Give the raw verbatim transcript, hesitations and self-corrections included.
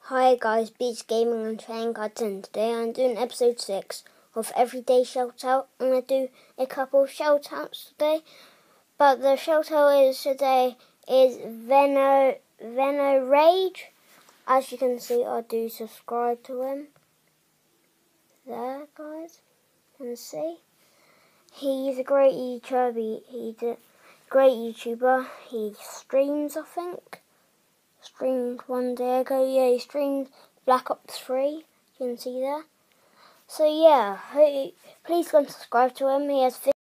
Hi guys, Beats Gaming and Playing Cards, and today I'm doing episode six of Everyday Shoutout. I'm going to do a couple of shoutouts today, but the shoutout is today is Veno, Veno Rage. As you can see, I do subscribe to him. There guys, you can see. He's a great YouTuber, he, he's a great YouTuber. He streams, I think. Streamed one day ago, yeah, he streamed Black Ops three, you can see there. So yeah, please go and subscribe to him. He has